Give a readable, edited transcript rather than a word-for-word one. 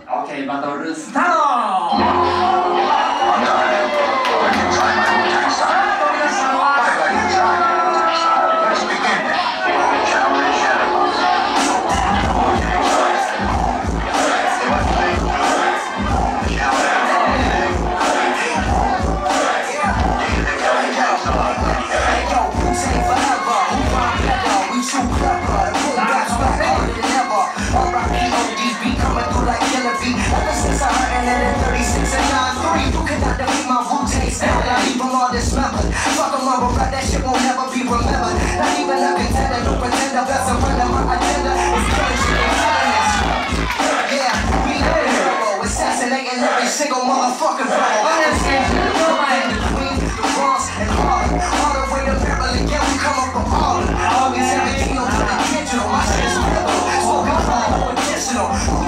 오케이, 바トルスタート。 Fuck them all, but that shit won't never be remembered. Not even a contender, no pretender. Best of friend of my agenda is killing shit and killing this. Yeah, we live in hero, assassinating every single motherfucking brother. The Queen, the Bronx, and Harlem. All the way to Beverly, yeah, we come up from Harlem. Always 17 to the digital, my shit is pivotal. Smoking all additional.